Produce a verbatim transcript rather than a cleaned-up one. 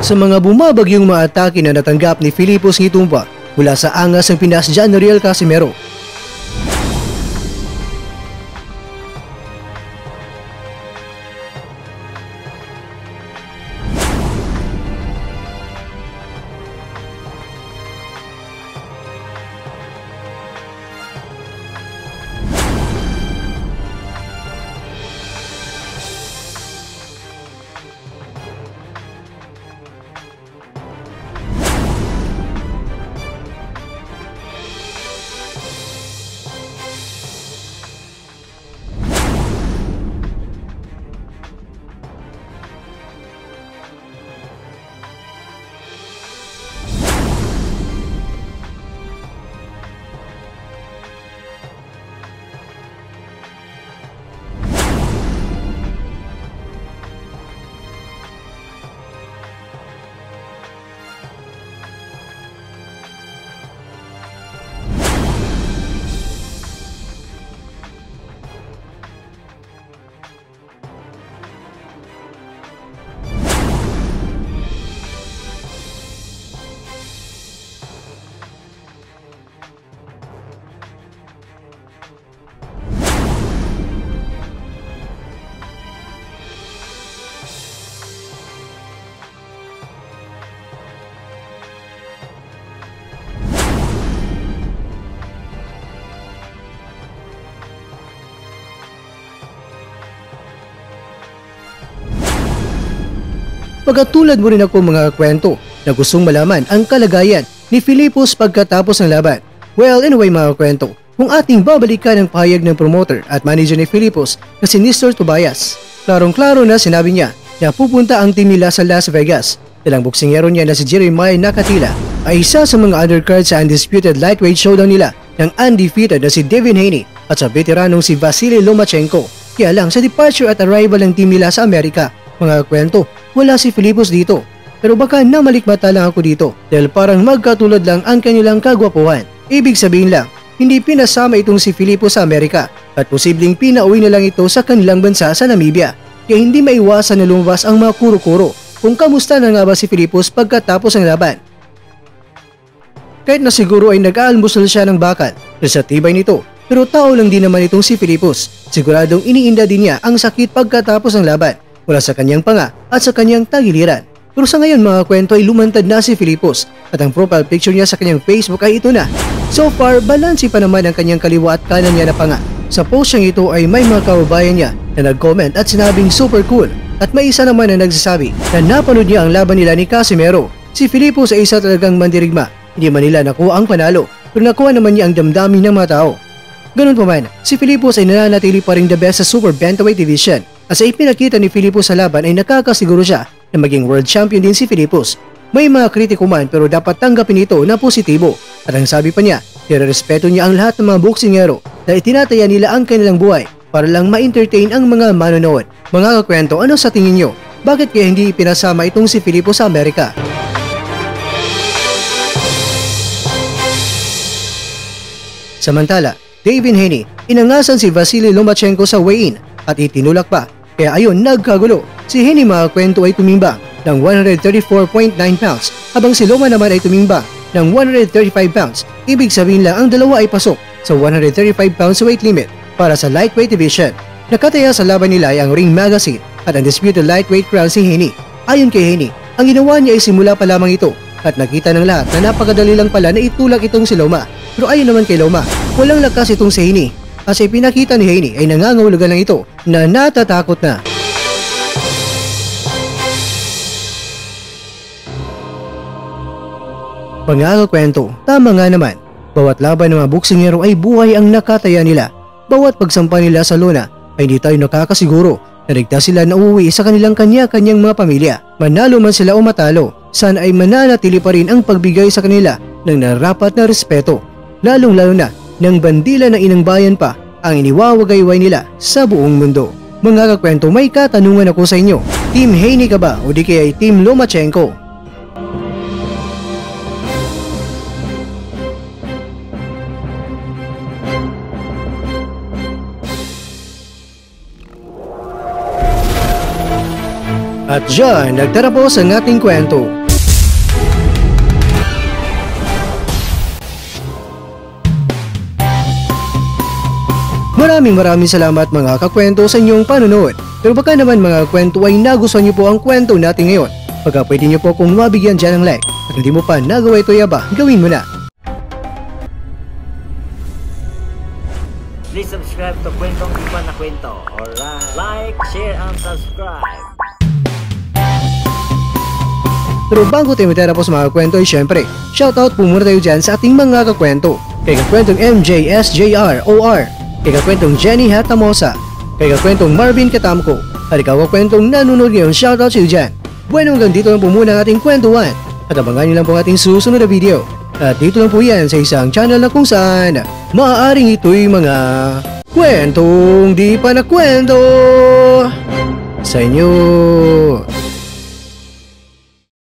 sa mga bumabagyong mga atake na natanggap ni Filipos Nghitumbwa mula sa angas ng Pinas General Casimero. Pagkatulad mo rin ako mga kwento na gustong malaman ang kalagayan ni Filipos pagkatapos ng laban. Well, anyway mga kwento, kung ating babalikan ang pahayag ng promoter at manager ni Filipos na si mister Tobias, klarong-klaro na sinabi niya na pupunta ang team nila sa Las Vegas. Dalang boksingero niya na si Jeremiah Nakatila ay isa sa mga undercard sa undisputed lightweight showdown nila ng undefeated na si Devin Haney at sa veteranong si Vasily Lomachenko. Kaya lang sa departure at arrival ng team nila sa Amerika, mga kwento, wala si Filipos dito. Pero baka namalikmata lang ako dito dahil parang magkatulad lang ang kanilang kagwapuhan. Ibig sabihin lang, hindi pinasama itong si Filipos sa Amerika at posibleng pinauwi na lang ito sa kanilang bansa sa Namibia. Kaya hindi maiwasan na lumabas ang mga kuro-kuro kung kamusta na nga ba si Filipos pagkatapos ng laban. Kahit na siguro ay nag-aalmusal siya ng bakal sa tibay nito, pero tao lang din naman itong si Filipos. Siguradong iniinda din niya ang sakit pagkatapos ng laban mula sa kanyang panga at sa kanyang tagiliran. Pero sa ngayon mga kwento ay lumantad na si Filipos at ang profile picture niya sa kanyang Facebook ay ito na. So far, balansi pa naman ang kanyang kaliwa at kanan niya na panga. Sa post niyang ito ay may mga kababayan niya na nag-comment at sinabing super cool. At may isa naman na nagsasabi na napanood niya ang laban nila ni Casimero. Si Filipos ay isa talagang mandirigma. Hindi man nila nakuha ang panalo, pero nakuha naman niya ang damdamin ng mga tao. Ganun pa man, si Filipos ay nananatili pa rin the best sa Super Bantamweight Division. At sa ipinakita ni Filipos sa laban ay nakakasiguro siya na maging world champion din si Filipos. May mga kritiko man pero dapat tanggapin ito na positibo. At ang sabi pa niya, nirerespeto niya ang lahat ng mga boksingero dahil tinataya nila ang kanilang buhay para lang ma-entertain ang mga manonood. Mga kakwento, ano sa tingin nyo? Bakit kaya hindi ipinasama itong si Filipos sa Amerika? Samantala, Devin Haney, inangasan si Vasily Lomachenko sa weigh-in at itinulak pa. Kaya ayun, nagkagulo. Si Haney mga kwento ay tumimbang ng one thirty-four point nine pounds habang si Loma naman ay tumimbang ng one thirty-five pounds. Ibig sabihin lang ang dalawa ay pasok sa one thirty-five pounds weight limit para sa lightweight division. Nakataya sa laban nila ay ang Ring Magazine at undisputed lightweight crown si Haney. Ayon kay Haney, ang ginawa niya ay simula pa lamang ito at nakita ng lahat na napakadali lang pala na itulak itong si Loma. Pero ayon naman kay Loma, walang lakas itong si Haney. At sa ipinakita ni Haney ay nangangahulugan lang ito na natatakot na. Pangakakwento, tama nga naman. Bawat laban ng mga boksingero ay buhay ang nakataya nila. Bawat pagsampa nila sa lona ay hindi tayo nakakasiguro na ligtas sila na uuwi sa kanilang kanya-kanyang mga pamilya. Manalo man sila o matalo, sana ay mananatili pa rin ang pagbigay sa kanila ng narapat na respeto. Lalong-lalo na ng bandila ng inang bayan pa ang iniwawagayway nila sa buong mundo. Mga kakwento, may katanungan ako sa inyo. Team Haney ka ba o di kaya ay Team Lomachenko? At dyan, nagtatapos ang ating kwento. Maraming maraming salamat mga kakwento sa inyong panonood. Pero baka naman mga kwento ay nagustuhan niyo po ang kwento natin ngayon. Pagka pwede niyo po kung mabigyan dyan ng like at hindi mo pa nagawa ito yaba, gawin mo na. Please subscribe to Kwentong Iba na Kwento. Alright. Like, share, and subscribe. Pero bago tayo matapos mga kwento ay syempre, shoutout po muna tayo dyan sa ating mga kakwento. Kay Kakwentong M J S J R O R, kay Kakwentong Jenny Hatamosa, kay Kakwentong Marvin Katamko, at ikaw kakwentong nanonood ngayon, shoutout sa iyo dyan. Bueno, hanggang dito lang po muna ang ating kwentuhan at abangan nyo lang po ang ating susunod na video. At dito lang po yan sa isang channel na kung saan maaaring ito'y mga kwentong di pa nakwento sa inyo.